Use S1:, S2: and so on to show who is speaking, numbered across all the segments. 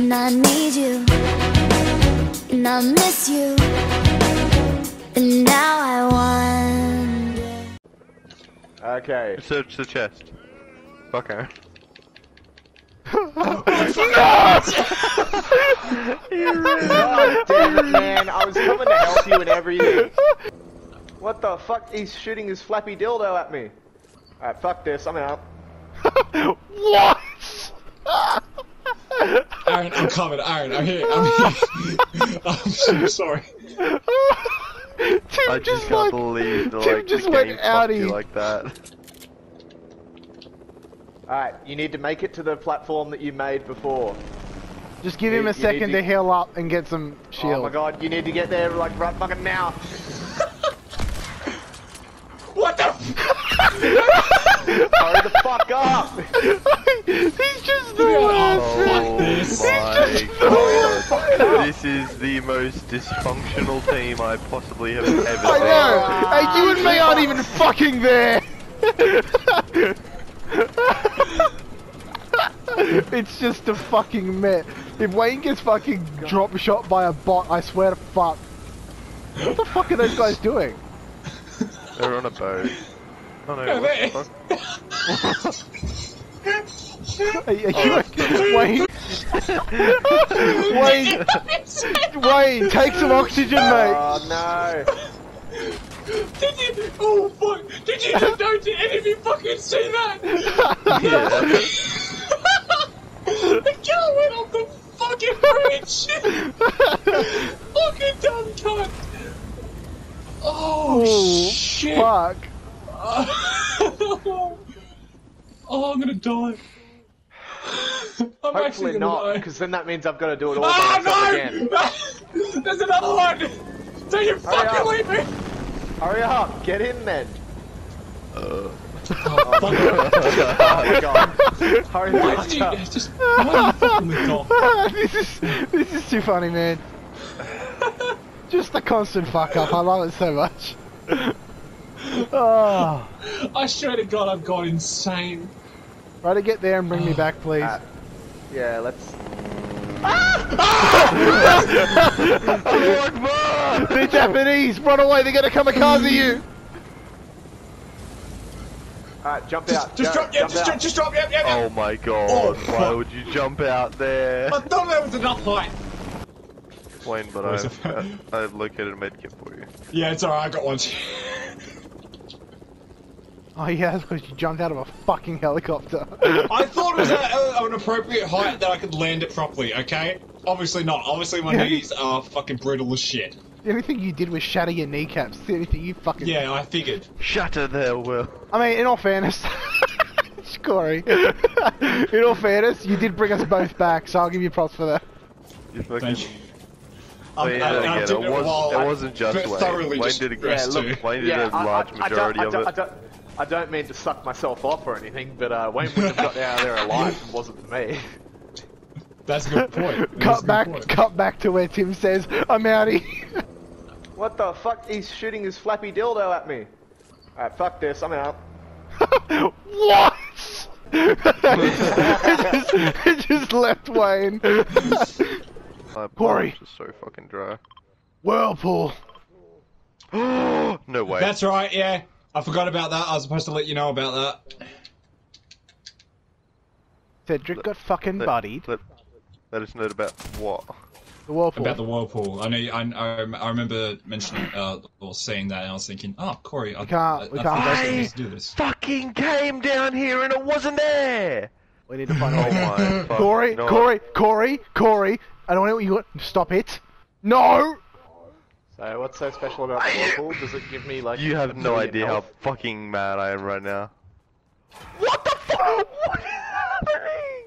S1: And I need you, and I miss you, and now I wonder.
S2: Okay.
S3: Search the chest. Fuck her.
S2: God damn it, man! I was coming to help you and everything. What the fuck? He's shooting his flappy dildo at me. Alright, fuck this. I'm out.
S4: What?
S5: Aaron, I'm coming. Aaron, I'm here. I'm here. I'm so sorry.
S3: I just can't believe the,
S4: Tim
S3: like,
S4: just
S3: the
S4: went
S3: game fucked
S4: outie.
S3: you like that.
S2: Alright, you need to make it to the platform that you made before.
S4: Just give him a second to heal up and get some shield.
S2: Oh my god, you need to get there like right fucking now.
S5: What the?
S2: Hurry the fuck up!
S4: He's just the worst.
S3: Oh
S5: this.
S3: my god. This is the most dysfunctional team I possibly have ever seen.
S4: I know. Hey, you and me aren't even fucking there. It's just a fucking mess. If Wayne gets fucking drop shot by a bot, I swear to fuck. What the fuck are those guys doing?
S3: They're on a boat. Oh no,
S5: No,
S3: what
S5: they-
S3: the fuck?
S4: Are you Wayne? Wayne, take some oxygen, mate.
S2: Oh no!
S5: Did you? Oh fuck! Did you just don't any of you fucking see that?
S3: Yeah.
S5: The girl went off the fucking bridge. Fucking dumb cunt. Oh shit!
S4: Fuck.
S5: Oh, I'm gonna die. I'm actually
S2: Hopefully
S5: gonna
S2: not,
S5: die.
S2: because then that means I've got to do it all by myself
S5: Oh
S2: again.
S5: no! There's another one! Don't you fucking
S2: up.
S5: leave me!
S2: Hurry up, get in then.
S5: Oh, fuck.
S2: Oh my god. Hurry the
S5: Why
S2: fuck
S5: did you
S2: up.
S5: just why are you fucking with Doc?
S4: This is too funny, man. Just the constant fuck up. I love it so much. Oh.
S5: I swear to God, I've gone insane.
S4: Try to get there and bring me back, please.
S2: Yeah, let's...
S4: They're Japanese! Run away, they're gonna kamikaze you!
S2: Alright, jump out.
S5: Just
S2: Go,
S5: drop, yeah,
S2: jump out.
S5: just drop, yeah.
S3: Oh my god,
S5: Oh,
S3: why
S5: fuck.
S3: would you jump out there?
S5: I thought there was enough height.
S3: Wayne, but
S5: Where's
S3: I've located a medkit for you.
S5: Yeah, it's alright, I got one.
S4: Oh yeah, that's because you jumped out of a fucking helicopter.
S5: I thought it was an appropriate height that I could land it properly, okay? Obviously not. Obviously my knees are fucking brutal as shit.
S4: The only thing you did was shatter your kneecaps. The only thing you fucking...
S5: Yeah, I figured.
S3: Shatter there, Will.
S4: I mean, in all fairness... Corey. In all fairness, you did bring us both back, so I'll give you props for that.
S3: You fucking...
S5: Thank you.
S3: Wayne did it again. It wasn't just Wayne.
S5: thoroughly
S3: Wayne
S5: just
S3: did a
S5: progressed
S3: great.
S5: too.
S3: Wayne did a large majority of it.
S2: I don't mean to suck myself off or anything, but Wayne wouldn't have got out of there alive if it wasn't for me.
S5: That's a good point.
S4: Cut back to where Tim says, I'm outie.
S2: What the fuck? He's shooting his flappy dildo at me. Alright, fuck this, I'm out.
S4: What? it just left Wayne.
S3: My
S4: Corey.
S3: balls are so fucking dry.
S4: Whirlpool.
S3: No way.
S5: That's right, yeah. I forgot about that. I was supposed to let you know about that.
S4: Cedric got fucking buddied.
S3: Let us know about what?
S4: The whirlpool.
S5: About the whirlpool. I know. I remember mentioning or saying that, and I was thinking, oh, Corey, we
S4: can't
S5: do this.
S3: Fucking came down here and it wasn't there.
S4: We need to find
S3: Oh
S4: out.
S3: my fuck.
S4: Corey,
S3: no.
S4: Corey, I don't know what you want. Stop it. No!
S2: So, what's so special about the whirlpool? Does it give me, like...
S3: You have
S2: a
S3: no
S2: million
S3: idea how
S2: health?
S3: fucking mad I am right now. What the fuck? What is happening?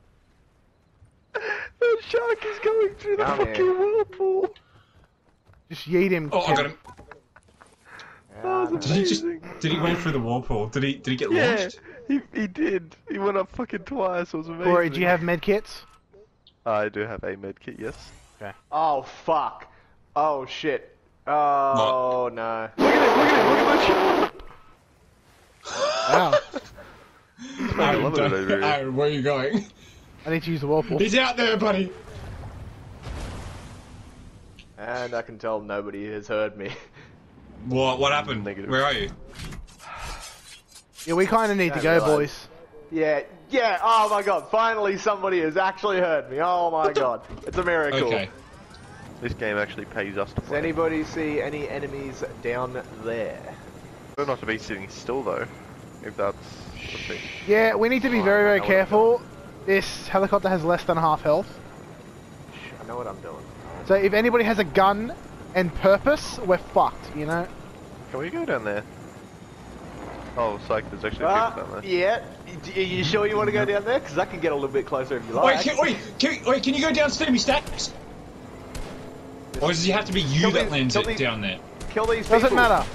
S3: The shark is going through the
S2: Down
S3: fucking
S2: here.
S3: whirlpool.
S4: Just yeet him.
S5: Oh, I got him.
S3: That was
S5: Did he just?
S3: amazing.
S5: Did he went through the whirlpool? Did he get
S3: Yeah,
S5: launched?
S3: he did. He went up fucking twice. It was amazing.
S4: Corey, do you have medkits?
S3: I do have a medkit, yes.
S2: Oh, fuck. Oh, shit. Oh, no.
S3: Look at it,
S4: Wow.
S3: I love it over here.
S5: Aaron, where are you going?
S4: I need to use the whirlpool.
S5: He's out there, buddy.
S2: And I can tell nobody has heard me.
S5: What happened?
S3: Negative.
S5: Where are you?
S4: Yeah, we kind of need to go, boys.
S2: Yeah, yeah, oh my god, finally somebody has actually heard me. Oh my god, it's a miracle.
S5: Okay.
S3: This game actually pays us to
S2: Does
S3: play.
S2: anybody see any enemies down there?
S3: Better not to be sitting still though, if that's the thing.
S4: Yeah, we need to be very, very careful. This helicopter has less than half health.
S2: I know what I'm doing.
S4: So if anybody has a gun and purpose, we're fucked, you know?
S3: Can we go down there? Oh, psych, there's actually people down there.
S2: Yeah. Are you sure you want to go down there? Because I can get a little bit closer if you like.
S5: Can you go down Steamy Stacks? Or does it have to be you that lands it down there?
S2: Kill these people.
S4: Doesn't matter.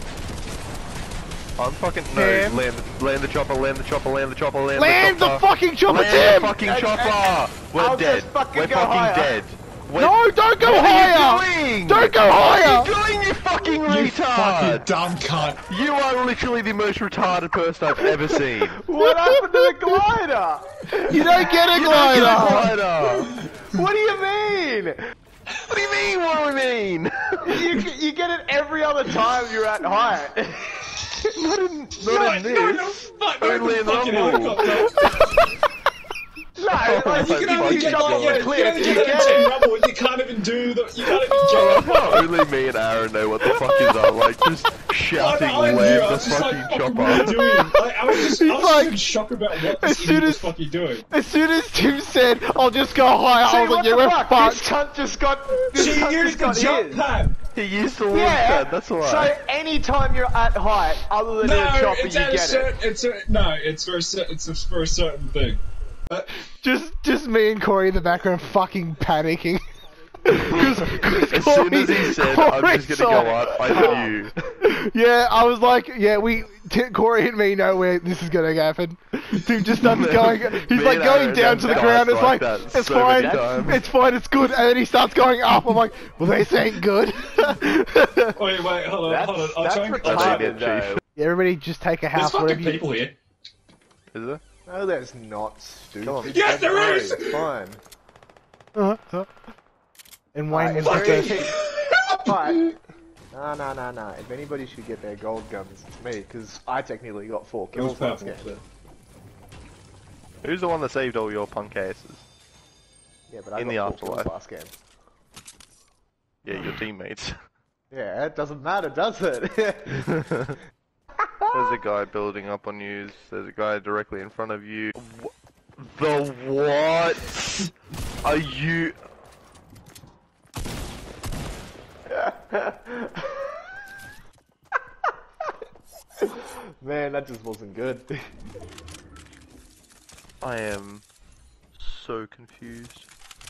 S3: I'm fucking
S4: Tim.
S3: no. Land the chopper. Land the chopper. Land the chopper. Land
S4: Land
S3: the
S4: the
S3: chopper.
S4: fucking chopper,
S3: Land
S4: Tim!
S3: the fucking
S2: Hey,
S3: chopper. We're
S2: I'll
S3: dead.
S2: just fucking
S3: We're
S2: go
S3: fucking
S2: higher.
S3: dead.
S4: No, don't go
S3: What
S4: higher!
S3: are you doing?
S4: Don't go higher!
S3: What are you doing, you fucking
S5: You
S3: retard?
S5: fucking dumb cunt.
S3: You are literally the most retarded person I've ever seen.
S2: What happened to the glider?
S4: You don't get a glider!
S3: Glider.
S2: What do you mean?
S3: What do you mean? What do I mean?
S2: You get it every other time you're at height.
S3: not in this.
S5: Fuck,
S3: Only in
S5: fucking
S3: Rumble.
S5: helicopter.
S2: No, like,
S5: You can only get like, yeah,
S2: clear.
S5: you
S2: You
S5: can
S2: get
S5: only
S2: it.
S5: get Rumble. You can't even do the. You can't even get.
S3: Only me and Aaron know what the fuck is up. Like, just shouting,
S5: I knew,
S3: land
S5: I
S3: the
S5: was just
S3: fucking
S5: like, fucking
S3: chopper.
S5: what are you doing? I was just
S4: like-
S5: in shock about what
S4: as
S5: this
S4: soon
S5: idiot was
S4: as-
S5: fucking doing.
S4: As soon as Tim said, I'll just go higher, I
S2: See,
S4: was
S2: what
S4: like, yeah,
S2: the
S4: we're
S2: fuck?
S4: fucked.
S2: This cunt just got. This
S5: She
S2: cunt
S5: used
S2: just
S5: the
S2: got
S5: jump
S2: his.
S5: pad.
S3: He used the launch
S2: Yeah,
S3: pad, that's why.
S2: so anytime you're at height, other than in a
S5: No,
S2: chopper,
S5: it's
S2: you
S5: at a
S2: get it.
S5: certain. It's for a certain thing.
S4: Just me and Corey in the background fucking panicking.
S3: As soon as he said, I'm just gonna go up, I knew.
S4: Yeah, I was like, yeah, Corey and me know where this is gonna happen. Tim just starts going, he's
S3: Me
S4: like
S3: and
S4: going
S3: Aaron
S4: down to the
S3: have
S4: ground, it's
S3: died
S4: like,
S3: like that
S4: it's
S3: so
S4: fine,
S3: many times.
S4: it's fine, it's good, and then he starts going up, I'm like, well this ain't good.
S5: Wait, hold on. I'll
S2: That's
S5: try and
S2: retarded,
S3: Chief.
S2: though.
S4: Yeah, everybody just take a
S5: There's
S4: house,
S5: fucking
S4: whatever you...
S5: people here.
S3: Is there?
S2: No, there's not, stupid.
S3: Come on.
S5: Yes, there
S2: No,
S5: is!
S2: it's fine.
S4: And Wayne was
S2: Alright,
S4: the
S2: if
S4: first.
S2: any- But, no. If anybody should get their gold guns, it's me, because I technically got 4
S5: It was
S2: kills last
S5: purple.
S2: game.
S3: Who's the one that saved all your punk asses?
S2: Yeah, but I
S3: In
S2: got
S3: the
S2: 4 kills
S3: afterlife.
S2: last game.
S3: Yeah, your teammates.
S2: Yeah, it doesn't matter, does it?
S3: There's a guy building up on you. There's a guy directly in front of you. The what? Are you?
S2: Man, that just wasn't good.
S3: I am so confused.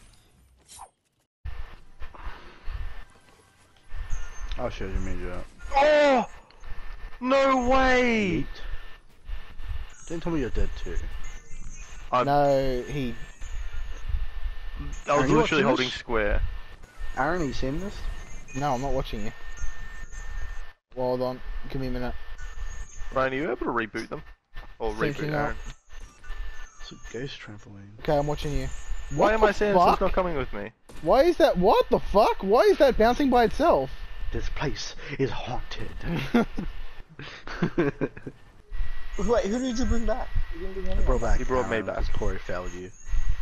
S6: I'll show you me that.
S3: Oh! No way!
S6: Don't tell me you're dead too.
S4: No, he...
S3: I was
S6: Are you
S3: literally
S6: watching
S3: holding
S6: this?
S3: square.
S6: Aaron, are you seeing this?
S4: No, I'm not watching you. Well, hold on, give me a minute.
S3: Ryan, are you able to reboot them? Or
S4: Thinking
S3: reboot
S4: out.
S3: Aaron?
S6: It's a ghost trampoline.
S4: Okay, I'm watching you.
S3: Why
S4: What
S3: am
S4: the
S3: I saying
S4: fuck?
S3: it's not coming with me?
S4: Why is that? What the fuck? Why is that bouncing by itself?
S6: This place is haunted.
S2: Wait, who did you bring back? You didn't bring anyone.
S6: Brought back
S3: He brought me
S6: Aaron
S3: back.
S6: because Corey failed you.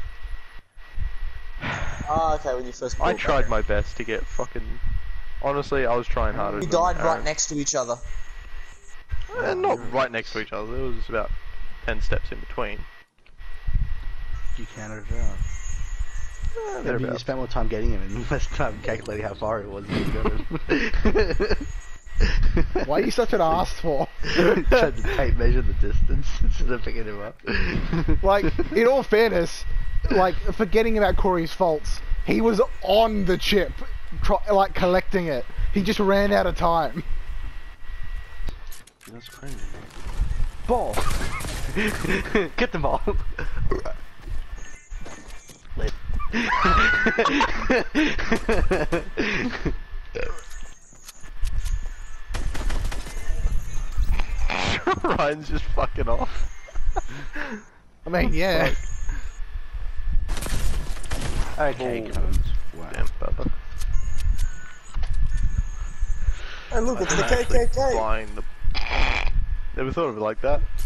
S2: Oh, okay, when you first
S3: I tried my best to get fucking... Honestly, I was trying harder.
S7: We
S3: than
S7: died right
S3: Aaron.
S7: next to each other.
S3: Not right next to each other. There was about 10 steps in between.
S6: You counted it out. Maybe you
S3: Thereabouts.
S6: spent more time getting him and less time calculating how far it was when you got him.
S4: Why are you such an ass for?
S6: Tried to tape measure the distance instead of picking him up.
S4: Like, in all fairness, like, forgetting about Corey's faults, he was on the chip, like, collecting it. He just ran out of time.
S6: That's crazy.
S7: Ball. Get the ball.
S3: Ryan's just fucking off.
S4: I mean, yeah.
S7: Okay,
S3: Oh.
S7: cunts. Wow.
S3: Damn, Papa.
S8: Hey, look, it's the
S3: Actually
S8: KKK.
S3: flying the... Never thought of it like that.